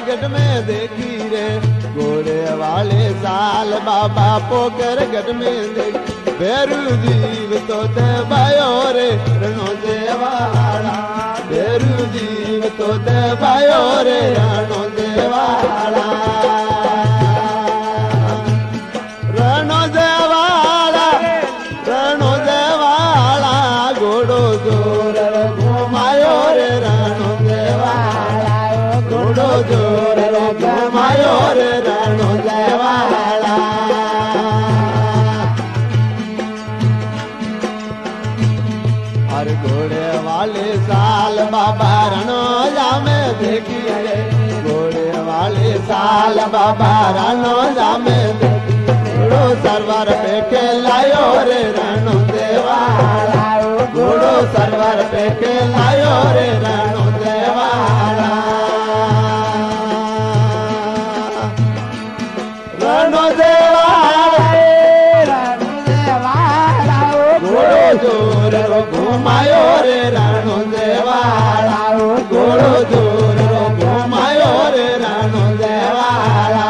गढ़ में देखी रे घोड़े वाले साल बाबा पोकर गढ़ में देखी भैरू जीव तो ते भायो रे रणो देवाला भैरू जीव तो ते भायो रे रणो देवाला रणो देवाला रणो देवाला घोड़ो जोर घुमायो रे रणो देवाला घोड़ो जोर घुमायो रे रणो देवाला हर घोड़े वाले साल बाबा रणोजा में देखी रे घोड़े वाले साल बाबा रणोजा में देखी घोड़ो सरवर पे के लायो रे रणो देवाला घोड़ो सरवर पे के लायो रे रणो देवाला रणो देवाला रणो देवाला घोड़ो जोर घुमायो रे रणो देवाला घोड़ो जोर घुमायो रे रणो देवाला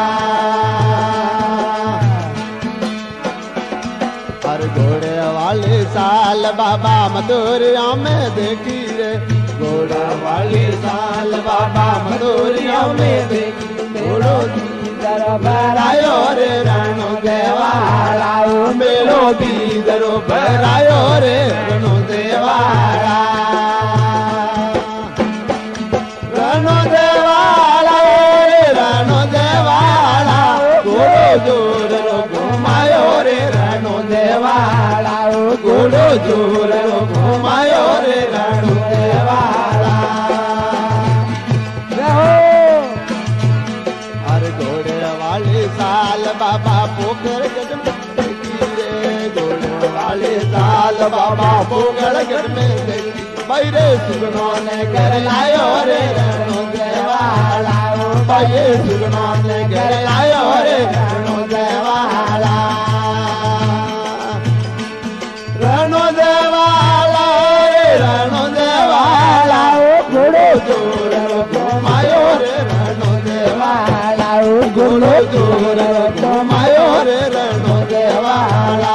हर घोड़े वाले साल बाबा मधुरिया में देखी रे घोड़ा वाले साल बाबा मधुरिया में देखी घोड़ो दीदरो भरायो रे रणो देवाला मेलो दीदरो भरायो रे रणो देवाला रणो देवाला रणो देवाला घोड़ो जोर घुमायो रे रणो देवाला घोड़ो जोर घुमायो रे रणो देवाला हर घोड़े वाले साल बाबा पोखर गढ़ में देखी रे घोड़े वाले साल बाबा पोखर गढ़ में देखी बैरे सुगनो ने घर लायो रे रणो देवाला बैरे सुगनो ने घर लायो रे रणो देवाला रणो देवाला रणो देवाला घोड़ो जोर घुमायो रे रणो देवाला घोड़ो जोर घुमायो रे रणो देवाला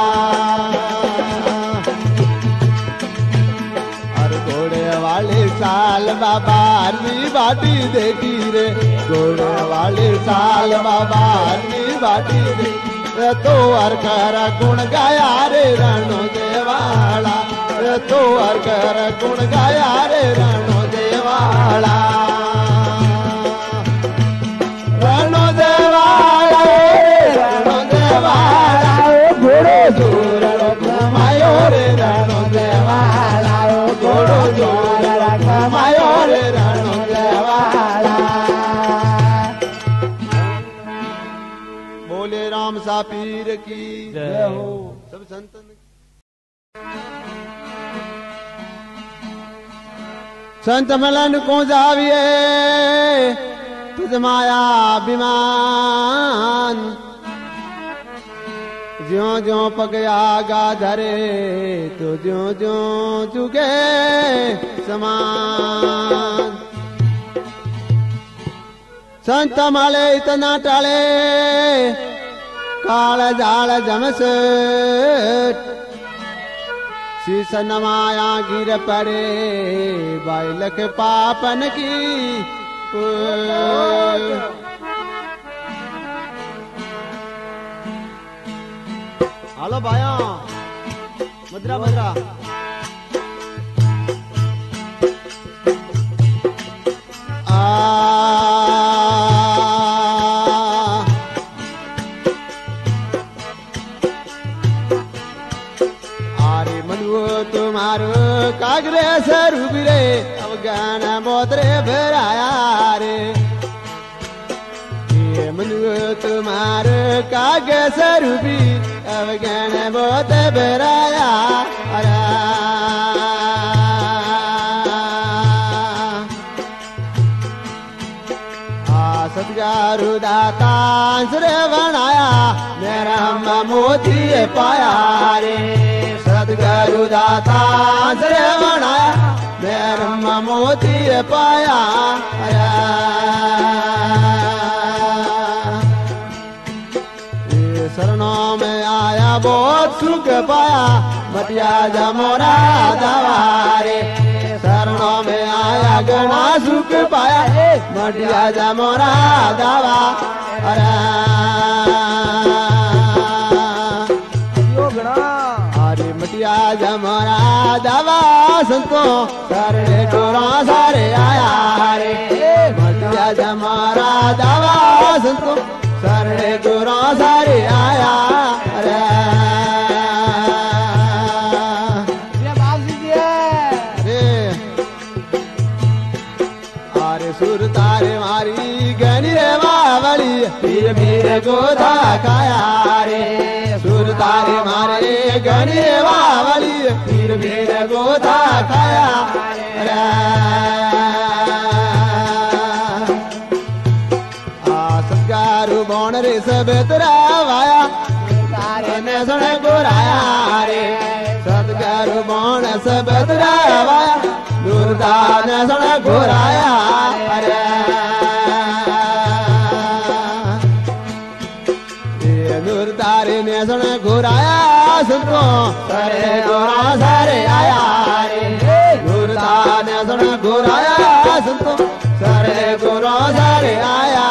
हर घोड़े वाले साल बाबा हरनी बाटी देखी रे घोड़े वाले साल बाबा हरनी बाटी देखी तो हर कर गुण गाया रे रणो देवाला तो हर कर गुण गाया रे रणो देवाला रणो देवाला रणो देवाला घोड़ो जोर घुमायो रे रणो देवाला घोड़ो जोर घुमायो रे रणो देवाला बोले राम सा पीर की जय हो सब संतन संत मिलन को जाविए तुझ माया अभिमान ज्यों ज्यों पगया गा धरे तो ज्यों ज्यों चुके समान संत माले इतना टाले काल जाल जमस शीस नमाया गिर पड़े बाइलक पापन की हेलो भाया मद्रा मद्रा आरे मनुओ तुम्हारो कागरे सरूबी रे अवगान मोदरे भराया रे ये मनुओ तुम्हारो कागे सरूबी अवगान मोद भराया सतगुरु दाता श्रवणाया मेरा मोती पाया रे सतगुरु दाता श्रवणाया मेरा मोती पाया शरणों में आया बहुत सुख पाया मटिया जमोरा दवारे शरणों में आया घना सुख पाया मटिया जमोरा दवा अरे मटिया जमोरा दवा संतो सारे गोरा सारे आया रे मटिया जमोरा दवा संतो सारे गोरा सारे आया रे सुर तारे मारी गनी रे बावली पीर मेरे गोदा खाया रे सुर तारे मारे गनी रे बावली पीर मेरे गोदा खाया रे सत्गारु बोन रे सब तरावाया तारे ने सुन गोराया रे सत्गारु बोन सब तरावाया दुर्दान सुन गोराया दुर्दारे ने सुन घुराया सुनो सारे गोरा सारे आया रे दुर्दा ने सुन घुराया सुनो सारे गोरा सारे आया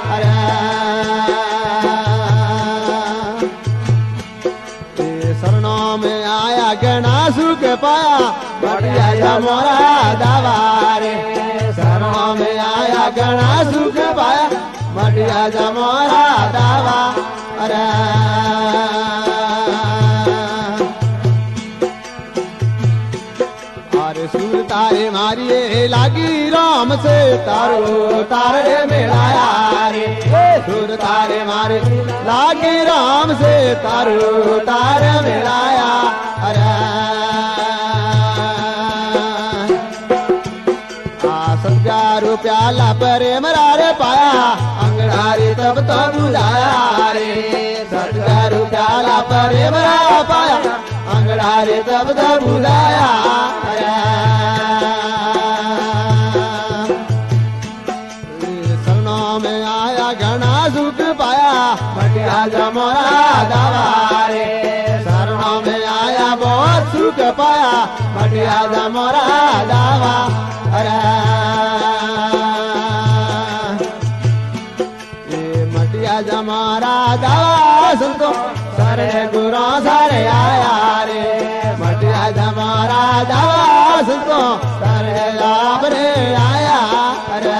शरणों में आया घना सुख पाया मटिया जमोरा दवारे शरणों में आया घना सुख पाया मटिया जमोरा दवा अरे सुर तारे मारिए लागी राम से तारो तारे मिलाया रे सुर तारे मारे लागी राम से तारो तारे मिलाया सत्यारु प्याला परे मरारे पाया अंगड़ारी तब तो बुझाया रे सत्यारु प्याला परे मरा पाया अंगड़ारी तब तो बुझाया शरणों में आया घना सुख पाया मटिया जमोरा दवारे शरणों में आया बहुत सुख पाया मटिया जमोरा दवा मटिया जमारा दवा संतो सारे गुरा सारे आया रे मटिया जमारा दवा संतो सारे लाभ रे आया रे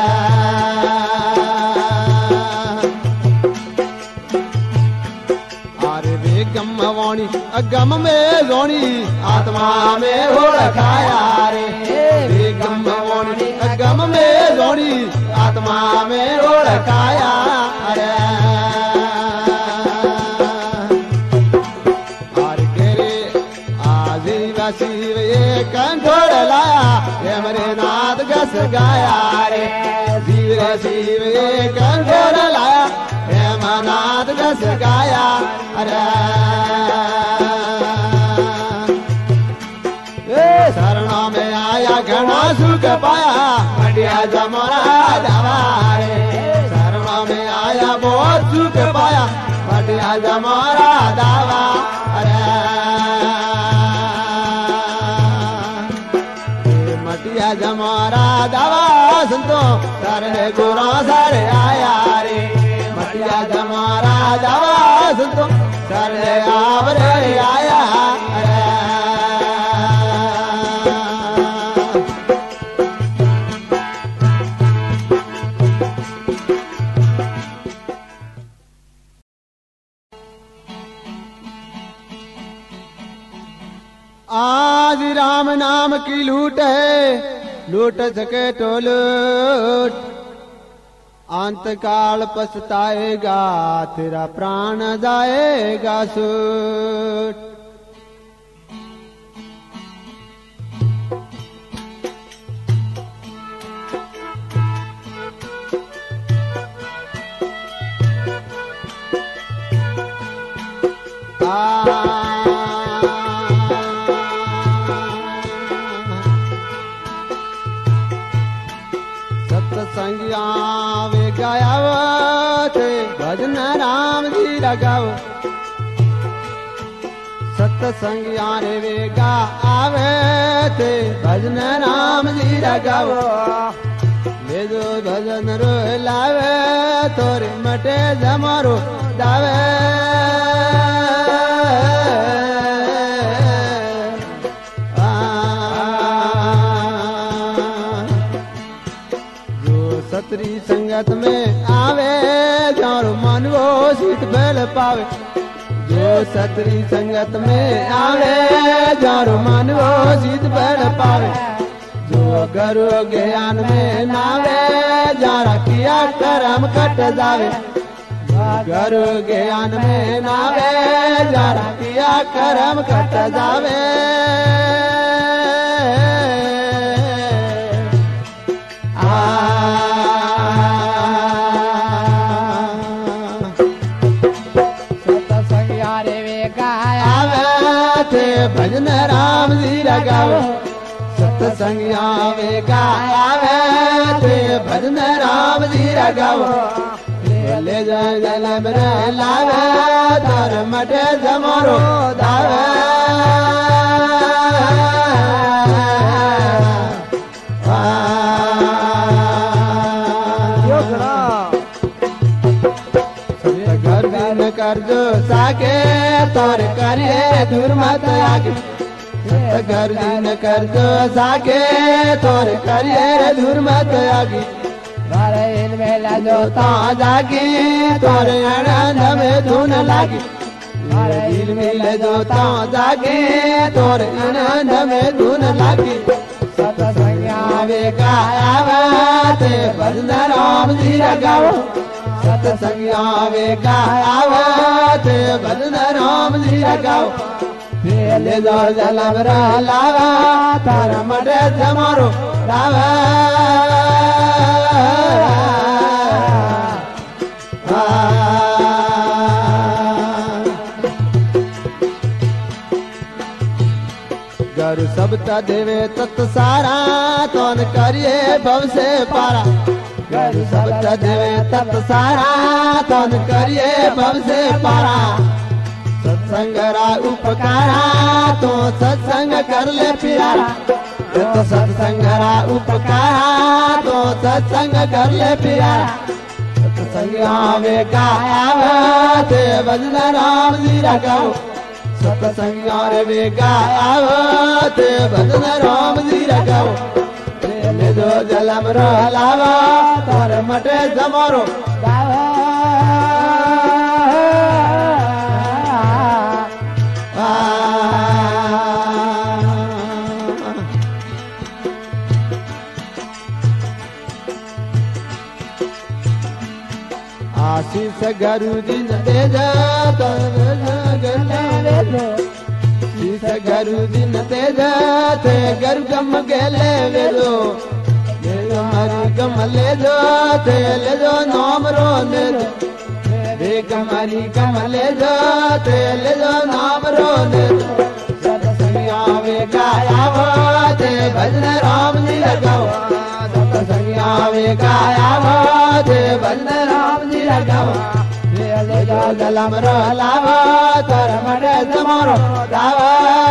अरे बेगम वाणी अगम में जोनी आत्मा में हो रखाया रे बेगम वाणी अगम में जोनी आत्मा में हो रखाया अरे शिव ये कंठोड़ लाया ये मरे नाथ गस गाया रे शिव ये कंठोड़ लाया ये मनाथ गस गाया अरे शरणों में आया घना सुख पाया मटिया जमोरा दवारे शरणों में आया बहुत सुख पाया मटिया जमोरा दवा मटिया जमारा दवा संतो सारे गोरा सारे आया रे मटिया जमारा दवा संतो सारे आवरे आया आज राम नाम की लूट है लूट सके तो लूट अंत काल पछताएगा तेरा प्राण जाएगा सूट सत्संगिया वे गायाव थे भजन राम जी लगाओ सत्संगिया रे वे गावे थे भजन राम जी लगाओ ले जो भजन रो लावे तोरे मटे जमारो दावे सतरी संगत में आवे जारो मन वो सीत बेल पावे जो सतरी संगत में आवे जारो मन वो सीत बेल पावे जो गुरु ज्ञान में नावे जारा किया कर्म कट जावे गुरु ज्ञान में नावे जारा किया कर्म कट जावे भजन राम जी लगाओ सत्संगिया वे गावे थे भजन राम जी लगाओ ले जा जलम रे लावे धर मटे जमारो दावे घर दिन कर जो साके तोर करे दूर मत आगे घर दिन कर जो साके तोर करे दूर मत आगे इन मेला जो ता जागे तोर आनंद में धुन लागे दिल मिले जो ता जागे तोर आनंद में धुन लागे सत्संगिया वे गावे थे भजन राम जी लगाओ सत्संगिया वे गावे थे भजन राम जी लगाओ ले जो जलम रा लावा तारा मटे जमारो रावा गुरु सबता देवे तत् सारा तोन करिए भव से पारा गुरु सबता देवे तत् सारा तोन करिए भव से पारा सत्संगरा उपकारा तो सत्संग कर ले प्यारा तो सत्संगरा उपकारा तो सत्संग कर ले प्यारा सत्संगिया वे गावे थे भजन राम जी लगाओ सत्संगिया वे गावे थे भजन राम जी लगाओ ले जो जलम रो लावा तोर मटे जमारो गावा आशीष गुरु जी दे जा शीश गुरु जी दे जा थे गुरु गम गेले वे लो हरि गम ले जो थे ले जो नाम रो ले वे हरि गम ले जो थे ले जो नाम रो ले सत्संगिया वे गाया थे भजन राम जी लगाओ सत्संगिया वे गाया थे भजन राम जी लगाओ ले जा जलम रो लावा तोर मटे जमारो दावा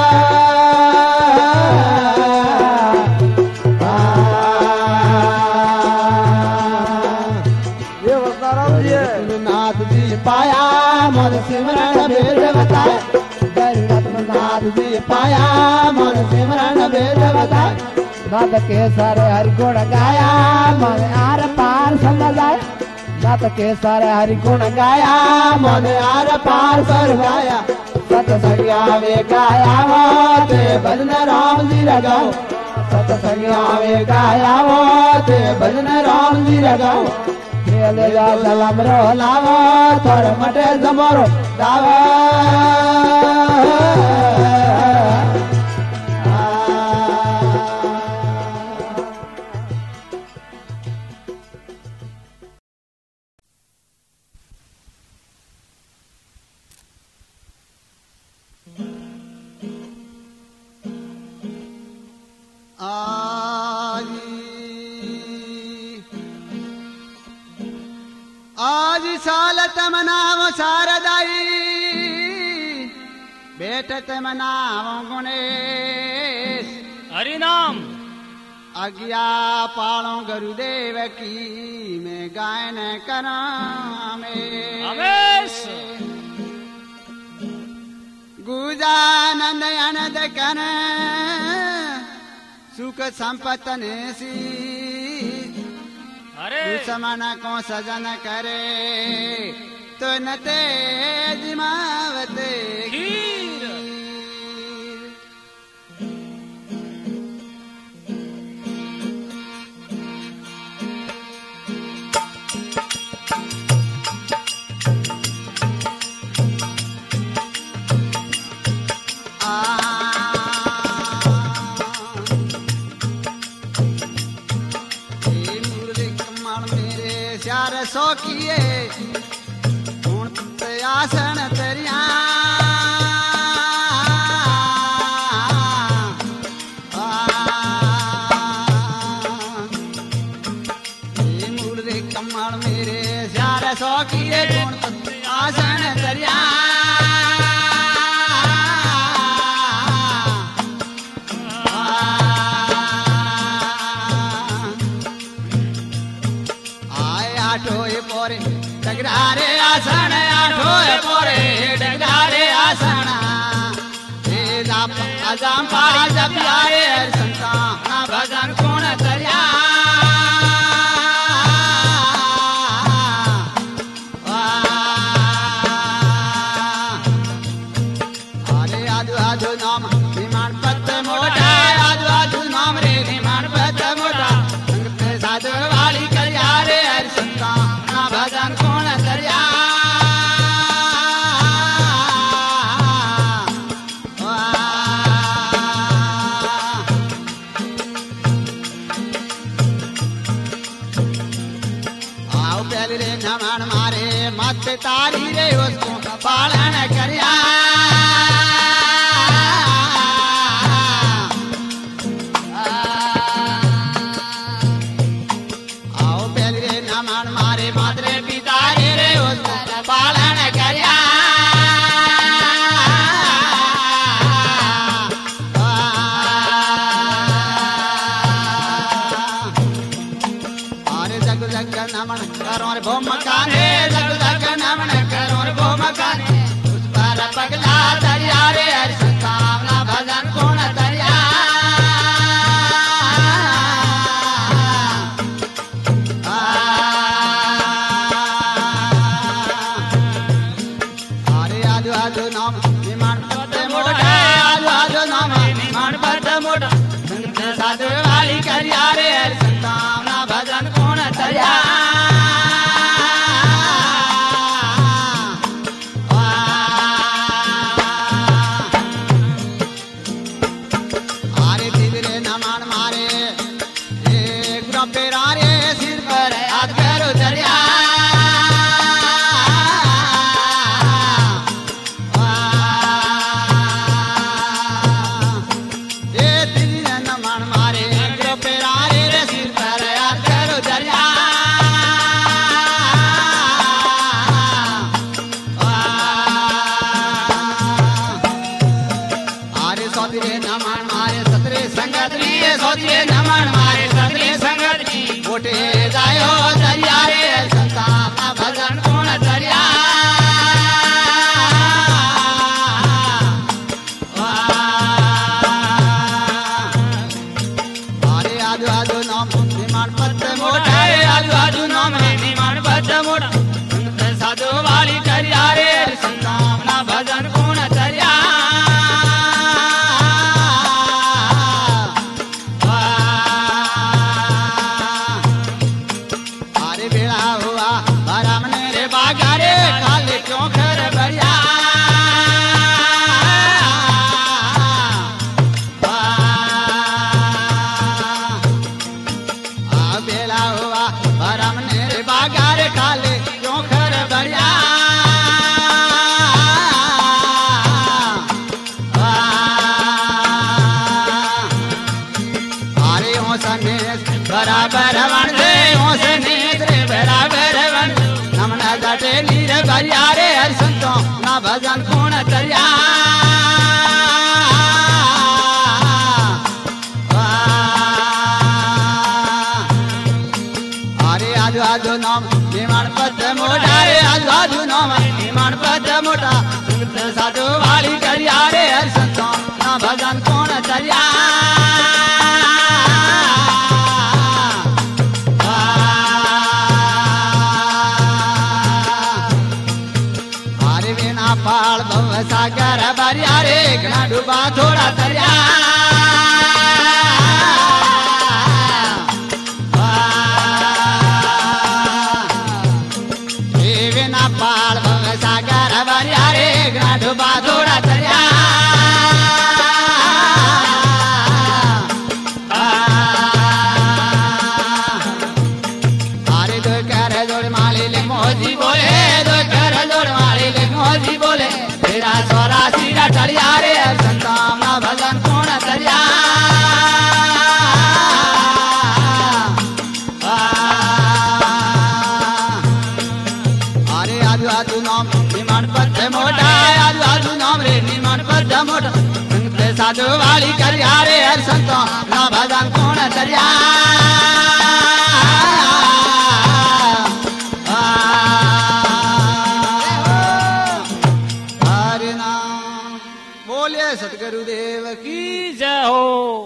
नाथ जी पाया मन सिमरन भेद बताए नाथ जी पाया मन सिमरन भेद बताए नाथ के सारे हरि गुण गाया मन आर पार समझ आए नाथ के सारे हरि गुण गाया मन आर पार सर गाया सत्संगिया वे गाया थे भजन राम जी लगाओ सत्संगिया वे गाया थे भजन राम जी लगाओ ले जा सलाम रो लावा तोर मटे जमारो दावा शारदाई बैठत मनावो गुणेश हरि नाम आज्ञा पालो गुरुदेव की मैं गायन करा हमेश गुजानंद अनंद कर सुख संपत्ति सी अरे दुश्मन को सजन करे तो न तेज मावते खीर सो किए हूं आसन तेरिया मूर्ति कमल मेरे श्यार सो किए हूं आसन तेरिया डगरारे आसन आठोए पोरे डगरारे आसन आजाम पारी जब आए संतान भजन कौन तरिया अरे आजू आजू नाम विमान पत मोटा आजू आजू नाम रे विमान पत मोटा साधु वाली करिया रे हर संतान भजन कौन तरिया आओ पहले रे नमन मारे मत तारी रे उसको पालन करिया पालन करिया अरे जग जग नमन करो रे भो मकाने जग जग नमन करो रे भो मकाने उस पर पगला दरिया रे हरि संतावना भजन कौन दरिया आजो नाम विमान पत मोटा आजो नाम विमान पत मोटा साधु वाली करिया रे हर संतावना भजन कौन तरिया अरे दिवरे नमन मारे एक पेरा रे सिर पर हाथ करो दरिया नमन मारे सतरे संगत मोटे जायो दरिया रे संतान भजन कौन दरिया अरे आजू आजू नाम विमान पत मोटा आजू आजू नाम विमान पत मोटा साधु वाली करिया रे संतान भजन कौन दरिया के भरिया रे हर संतों ना भजन कौन तरिया अरे आजू आजू नाम निमान पद मोटा रे आजू आजू नाम निमान पद मोटा संत साधु वाली करिया रे हर संतों ना भजन कौन तरिया पाल भव सागर भरिया रे घना डूबा थोड़ा तरिया ना पाल भव सागर भरिया रे घना डूबा थोड़ा तरिया अरे दो कर जोड़ माली ले मोजी बोले दो कर जोड़ माली ले मोजी बोले तेरा सोरा सीरा टलिया रे संताम ना भजन कौन तरिया अरे आजू आजू नाम निमान पद मोटा आजू आजू नाम रे निमान पद मोटा संत साधु वाली करिया रे संताम ना भजन कौन तरिया सतगुरुदेव की जय हो।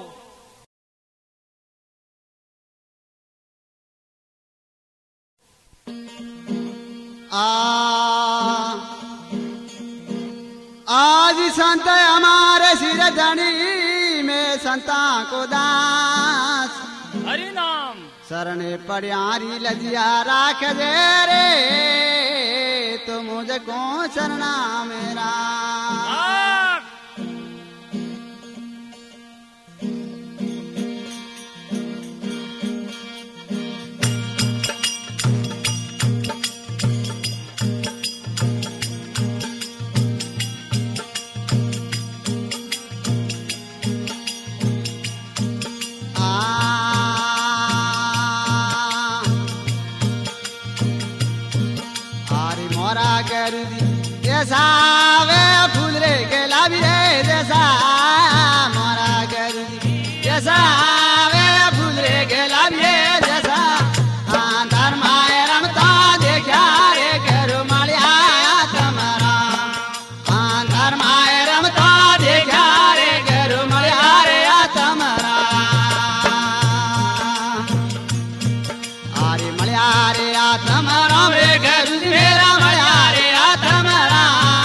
आज संत हमारे सिर धनी में संता को दास हरि नाम शरणे पड़ियारी लजिया राख दे रे तो मुझे कौन शरणा मेरा जैसा वे फूल रे गेला भी रे जैसा मोरा गरुदी जैसा वे फूल रे गेला भी रे जैसा अंतर माय रमता देखा रे गरु मालिया तमरा अंतर माय रमता देखा रे गरु मालिया रे तमरा अरे मालिया रे तमरा रे गरुदी मेरा मालिया रे तमरा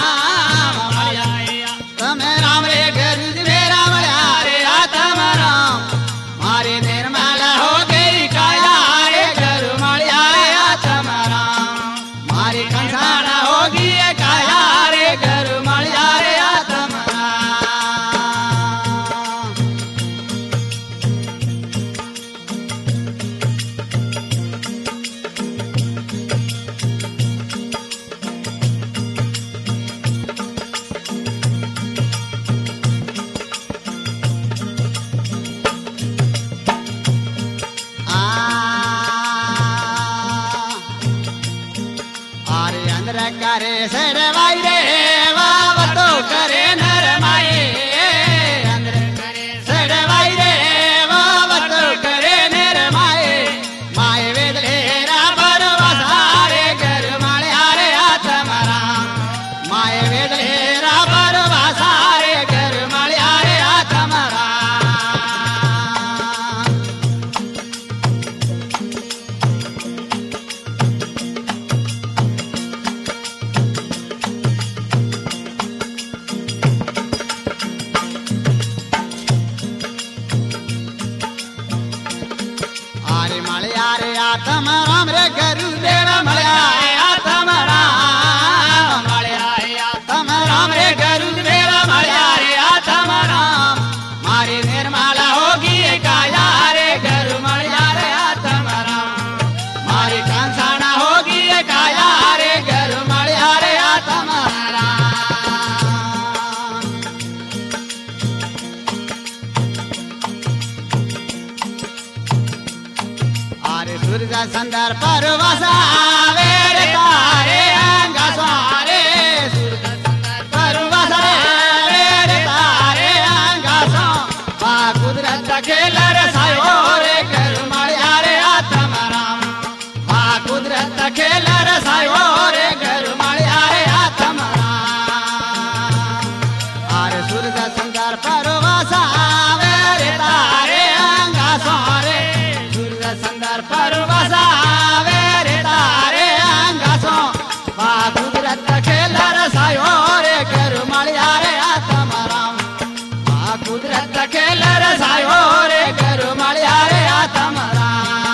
मारे निर्मला हो गई काया रे गरु मालिया तमरा मारी कंसाना होगी काया रे गरु मालिया रे तमरा करे सर वाई रे वाव तो करे नर माए अंदर करे सर वाई रे वाव तो करे नर माए माए वेद लेरा परवासा रे घर माले आरे आत्मरा माए वेद लेरा परवासा रे घर माले आरे आत्मरा आत्म राम रे गरु देवा मलया आत्म राम मलया आत्म राम रे गरु देवा मलया रे आत्म राम मारी निर्मला होगी काया रे गरु मलया रे आत्म राम मारी कंसाना होगी काया रे गरु मलया रे आत्म राम सूरज संदर परवासा वेरे तारे अंगा सूरज संगार परवासा वे रे तारे अंगासो रे सूरज संगार परवासा वे रे तारे अंगासो वा कुदरत खेल रसायो रे करू मालिया रे आत्माराम वा कुदरत खेल रसायो रे करू मालिया रे आत्माराम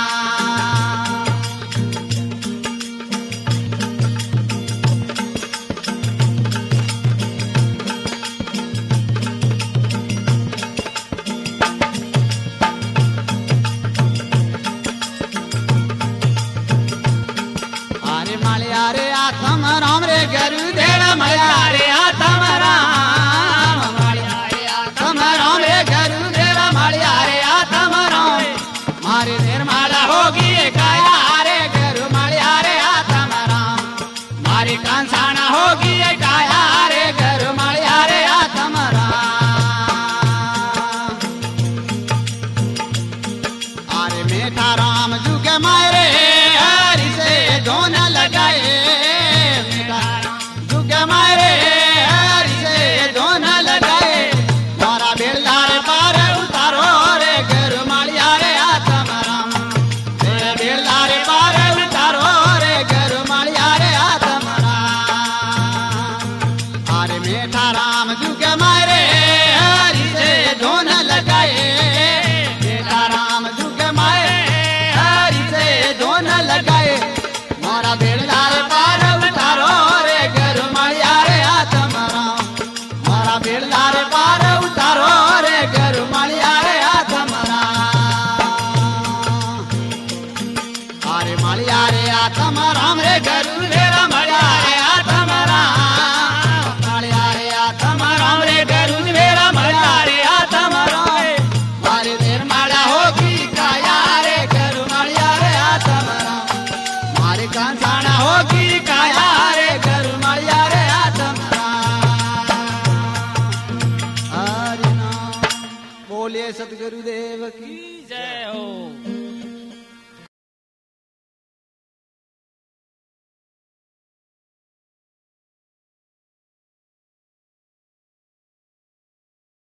रे आत्म राम रे गरु देड़ मया रे आत्म राम मालिया रे आत्म राम रे गरु देड़ मालिया रे आत्म राम मारे निर्माला होगी काया रे गरु मालिया रे आत्म राम मारी कांसाना होगी काया रे गरु मालिया रे आत्म राम अरे मेठा राम जुगे मारे हरि से दोन लगाए मारे हरि से दोन लगाए मारा बेलदार पार उतारो रे गरु मालिया रे आत्माराम बेलदार पार उतारो रे गरु मालिया रे आत्माराम अरे मेठा राम जुगे मारे हरि से दोन लगाए मेठा राम जुगे मारे हरि से दोन लगाए मारा बेलदार पार उतारो रे गरु मालिया रे आत्माराम मारा बेलदार पार उतारो रे गरु मालिया रे आत्माराम अरे मालिया रे आत्माराम रे गरु मेरा मालिया रे आत्माराम मालिया रे आत्माराम रे गरु मेरा मालिया रे आत्माराम मारे निर्माला होगी काया रे गरु मालिया रे आत्माराम मारे कांसाना होगी काया रे गरु मालिया रे आत्माराम हरि नाम बोलिए सतगुरुदेव की जय हो।